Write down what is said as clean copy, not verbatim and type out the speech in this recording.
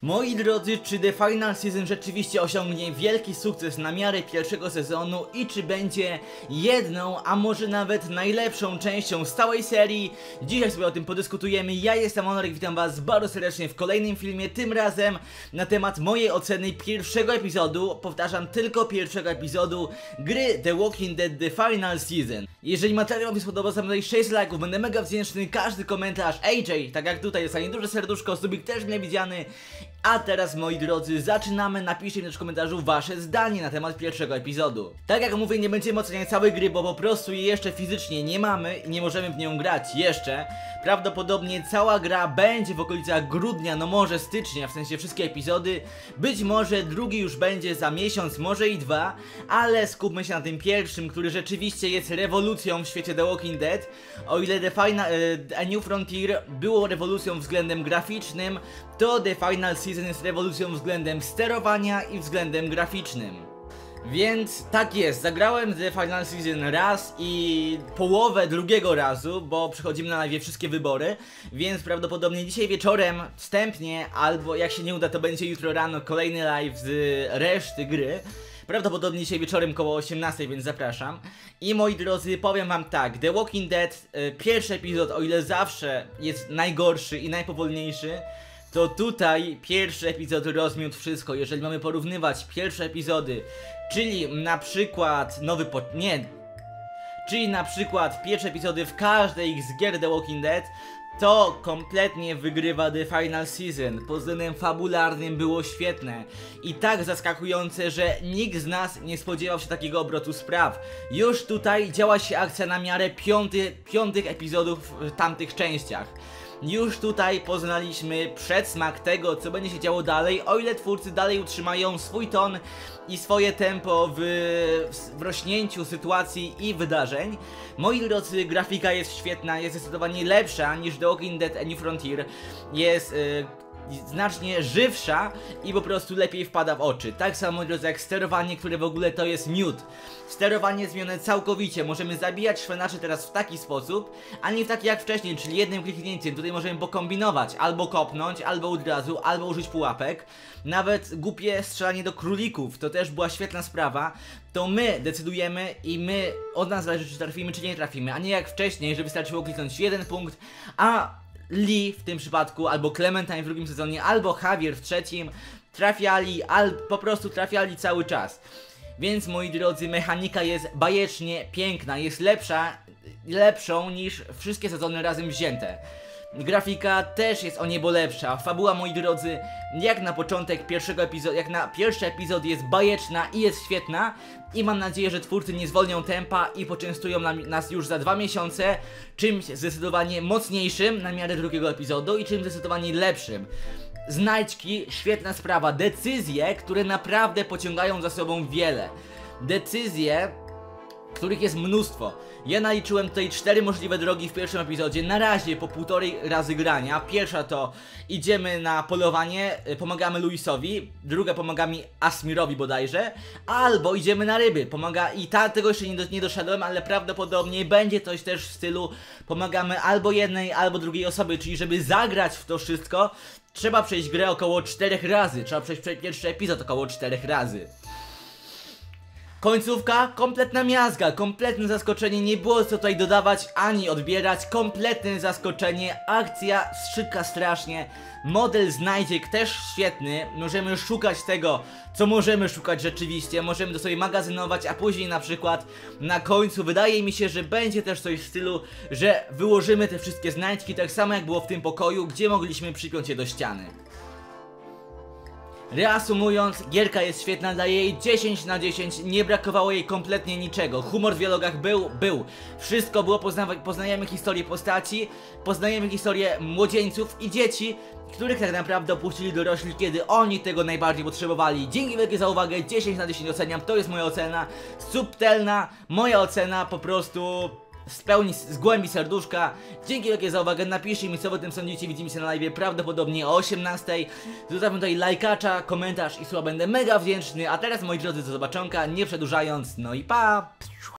Moi drodzy, czy The Final Season rzeczywiście osiągnie wielki sukces na miarę pierwszego sezonu i czy będzie jedną, a może nawet najlepszą częścią z całej serii? Dzisiaj sobie o tym podyskutujemy. Ja jestem Honor i witam was bardzo serdecznie w kolejnym filmie, tym razem na temat mojej oceny pierwszego epizodu, powtarzam, tylko pierwszego epizodu gry The Walking Dead The Final Season. Jeżeli materiał mi spodobał, zamknę 6 lajków, będę mega wdzięczny, każdy komentarz, AJ, tak jak tutaj, dostanie duże serduszko, subik też mile widziany. A teraz, moi drodzy, zaczynamy. Napiszcie mi też w komentarzu wasze zdanie na temat pierwszego epizodu. Tak jak mówię, nie będziemy oceniać całej gry, bo po prostu jej jeszcze fizycznie nie mamy i nie możemy w nią grać jeszcze. Prawdopodobnie cała gra będzie w okolicach grudnia, no może stycznia, w sensie wszystkie epizody. Być może drugi już będzie za miesiąc, może i dwa, ale skupmy się na tym pierwszym, który rzeczywiście jest rewolucją w świecie The Walking Dead. O ile A New Frontier było rewolucją względem graficznym, to The Final Season jest rewolucją względem sterowania i względem graficznym. Więc tak jest, zagrałem The Final Season raz i połowę drugiego razu, bo przechodzimy na live wszystkie wybory, więc prawdopodobnie dzisiaj wieczorem wstępnie, albo jak się nie uda, to będzie jutro rano kolejny live z reszty gry. Prawdopodobnie dzisiaj wieczorem koło 18, więc zapraszam. I moi drodzy, powiem wam tak, The Walking Dead, pierwszy epizod, o ile zawsze jest najgorszy i najpowolniejszy, to tutaj pierwszy epizod rozmiótł wszystko. Jeżeli mamy porównywać pierwsze epizody, czyli na przykład czyli na przykład pierwsze epizody w każdej z gier The Walking Dead, to kompletnie wygrywa The Final Season. Pod względem fabularnym było świetne i tak zaskakujące, że nikt z nas nie spodziewał się takiego obrotu spraw. Już tutaj działa się akcja na miarę piątych epizodów w tamtych częściach. Już tutaj poznaliśmy przedsmak tego, co będzie się działo dalej, o ile twórcy dalej utrzymają swój ton i swoje tempo w rośnięciu sytuacji i wydarzeń. Moi drodzy, grafika jest świetna, jest zdecydowanie lepsza niż The Walking Dead A New Frontier. Jest znacznie żywsza i po prostu lepiej wpada w oczy. Tak samo, moi drodzy, jak sterowanie, które w ogóle to jest miód. Sterowanie zmienione całkowicie. Możemy zabijać szwenaczy teraz w taki sposób, a nie w taki jak wcześniej, czyli jednym kliknięciem. Tutaj możemy pokombinować, albo kopnąć, albo od razu, albo użyć pułapek. Nawet głupie strzelanie do królików, to też była świetna sprawa. To my decydujemy i my, od nas zależy, czy trafimy, czy nie trafimy, a nie jak wcześniej, że wystarczyło kliknąć jeden punkt, a Lee w tym przypadku, albo Clementine w drugim sezonie, albo Javier w trzecim trafiali, albo po prostu trafiali cały czas. Więc, moi drodzy, mechanika jest bajecznie piękna, jest lepszą niż wszystkie sezony razem wzięte. Grafika też jest o niebo lepsza. Fabuła, moi drodzy, jak na początek pierwszego epizodu, jak na pierwszy epizod jest bajeczna i jest świetna. I mam nadzieję, że twórcy nie zwolnią tempa i poczęstują nas już za 2 miesiące czymś zdecydowanie mocniejszym na miarę drugiego epizodu i czymś zdecydowanie lepszym. Znajdźki, świetna sprawa. Decyzje, które naprawdę pociągają za sobą wiele. Decyzje, których jest mnóstwo. Ja naliczyłem tutaj 4 możliwe drogi w pierwszym epizodzie, na razie po 1,5 razy grania. Pierwsza to idziemy na polowanie, pomagamy Luisowi, druga pomagamy Asmirowi bodajże, albo idziemy na ryby, tego jeszcze nie doszedłem, ale prawdopodobnie będzie coś też w stylu pomagamy albo jednej, albo drugiej osobie, czyli żeby zagrać w to wszystko, trzeba przejść grę około 4 razy, trzeba przejść pierwszy epizod około 4 razy. Końcówka, kompletna miazga, kompletne zaskoczenie, nie było co tutaj dodawać ani odbierać, kompletne zaskoczenie, akcja szybka strasznie, model znajdziek też świetny, możemy szukać tego, co możemy szukać rzeczywiście, możemy to sobie magazynować, a później na przykład na końcu wydaje mi się, że będzie też coś w stylu, że wyłożymy te wszystkie znajdźki tak samo jak było w tym pokoju, gdzie mogliśmy przypiąć je do ściany. Reasumując, gierka jest świetna, daję jej 10 na 10, nie brakowało jej kompletnie niczego. Humor w dialogach był. Wszystko było, poznajemy historię postaci, poznajemy historię młodzieńców i dzieci, których tak naprawdę opuścili dorośli, kiedy oni tego najbardziej potrzebowali. Dzięki wielkie za uwagę, 10 na 10 oceniam, to jest moja ocena, subtelna, moja ocena po prostu z głębi serduszka. Dzięki wielkie za uwagę, napiszcie mi, co wy o tym sądzicie, widzimy się na live prawdopodobnie o 18. Zostawmy tutaj lajkacza, komentarz i słowa, będę mega wdzięczny. A teraz, moi drodzy, do zobaczonka, nie przedłużając, no i pa!